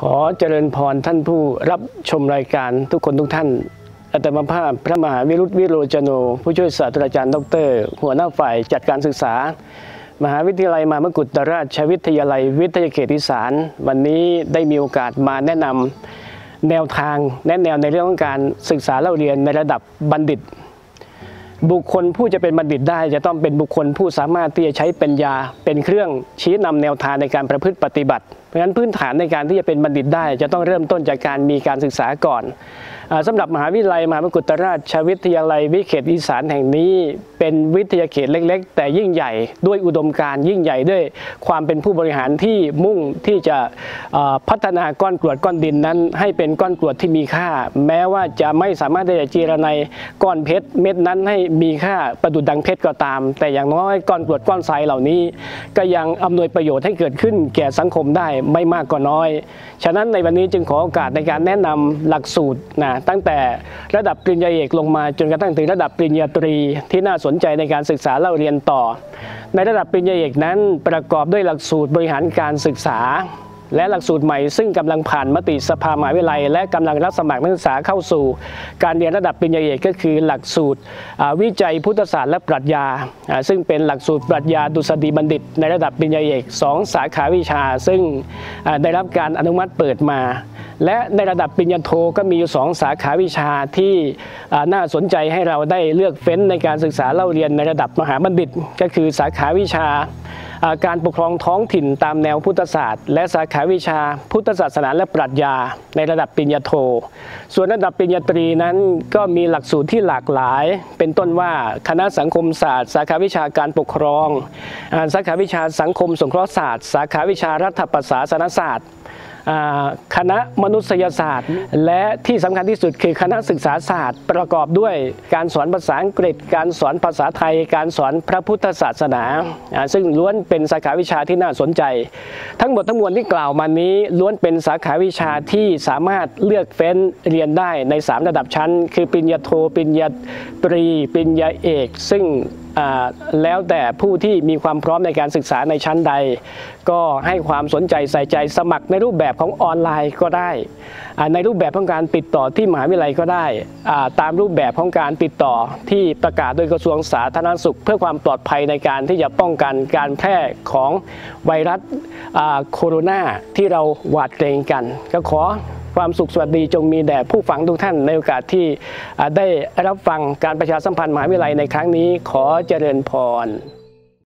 ขอเจริญพรท่านผู้รับชมรายการทุกคนทุกท่านอาตมาภาพพระมหาวิรุธวิโรจโนผู้ช่วยศาสตราจารย์ดร.หัวหน้าฝ่ายจัดการศึกษามหาวิทยาลัยมหามกุฏราชวิทยาลัยวิทยาเขตอีสานวันนี้ได้มีโอกาสมาแนะนำแนวทางแนะแนวในเรื่องของการศึกษาเล่าเรียนในระดับบัณฑิตบุคคลผู้จะเป็นบัณฑิตได้จะต้องเป็นบุคคลผู้สามารถที่จะใช้ปัญญาเป็นเครื่องชี้นำแนวทางในการประพฤติปฏิบัติเพราะฉะนั้นพื้นฐานในการที่จะเป็นบัณฑิตได้จะต้องเริ่มต้นจากการมีการศึกษาก่อนสำหรับมหาวิทยาลัยมหามกุฏราชวิทยาลัยวิเขตอีสานแห่งนี้เป็นวิทยาเขตเล็กๆแต่ยิ่งใหญ่ด้วยอุดมการณ์ยิ่งใหญ่ด้วยความเป็นผู้บริหารที่มุ่งที่จะพัฒนาก้อนกรวดก้อนดินนั้นให้เป็นก้อนกรวดที่มีค่าแม้ว่าจะไม่สามารถที่จะเจรไนก้อนเพชรเม็ดนั้นให้มีค่าประดุจดังเพชรก็ตามแต่อย่างน้อยก้อนกรวดก้อนทรายเหล่านี้ก็ยังอำนวยประโยชน์ให้เกิดขึ้นแก่สังคมได้ไม่มากก็น้อยฉะนั้นในวันนี้จึงขอโอกาสในการแนะนำหลักสูตรตั้งแต่ระดับปริญญาเอกลงมาจนกระทั่งถึงระดับปริญญาตรีที่น่าสนใจในการศึกษาเล่าเรียนต่อในระดับปริญญาเอกนั้นประกอบด้วยหลักสูตรบริหารการศึกษาและหลักสูตรใหม่ซึ่งกำลังผ่านมติสภามหาวิทยาลัยและกำลังรับสมัครนักศึกษาเข้าสู่การเรียนระดับปริญญาเอกก็คือหลักสูตรวิจัยพุทธศาสตร์และปรัชญาซึ่งเป็นหลักสูตรปรัชญาดุษฎีบัณฑิตในระดับปริญญาเอก2 สาขาวิชาซึ่งได้รับการอนุมัติเปิดมาและในระดับปริญญาโทก็มีอยู่2 สาขาวิชาที่น่าสนใจให้เราได้เลือกเฟ้นในการศึกษาเล่าเรียนในระดับมหาบัณฑิตก็คือสาขาวิชาการปกครองท้องถิ่นตามแนวพุทธศาสตร์และสาขาวิชาพุทธศาสนาและปรัชญาในระดับปริญญาโทส่วนระดับปริญญาตรีนั้นก็มีหลักสูตรที่หลากหลายเป็นต้นว่าคณะสังคมศาสตร์สาขาวิชาการปกครองสาขาวิชาสังคมสงเคราะห์ศาสตร์สาขาวิชารัฐประศาสนศาสตร์คณะมนุษยศาสตร์และที่สำคัญที่สุดคือคณะศึกษาศาสตร์ประกอบด้วยการสอนภาษาอังกฤษการสอนภาษาไทยการสอนพระพุทธศาสนาซึ่งล้วนเป็นสาขาวิชาที่น่าสนใจทั้งหมดทั้งมวลที่กล่าวมานี้ล้วนเป็นสาขาวิชาที่สามารถเลือกเฟ้นเรียนได้ใน3 ระดับชั้นคือปริญญาโทปริญญาตรีปริญญาเอกซึ่งแล้วแต่ผู้ที่มีความพร้อมในการศึกษาในชั้นใดก็ให้ความสนใจใส่ใจสมัครในรูปแบบของออนไลน์ก็ได้ในรูปแบบของการติดต่อที่มหาวิทยาลัยก็ได้ตามรูปแบบของการติดต่อที่ประกาศโดยกระทรวงสาธารณสุขเพื่อความปลอดภัยในการที่จะป้องกันการแพร่ของไวรัสโคโรนาที่เราหวาดเกรงกันก็ขอความสุขสวัสดีจงมีแด่ผู้ฟังทุกท่านในโอกาสที่ได้รับฟังการประชาสัมพันธ์มหาวิทยาลัยในครั้งนี้ขอเจริญพร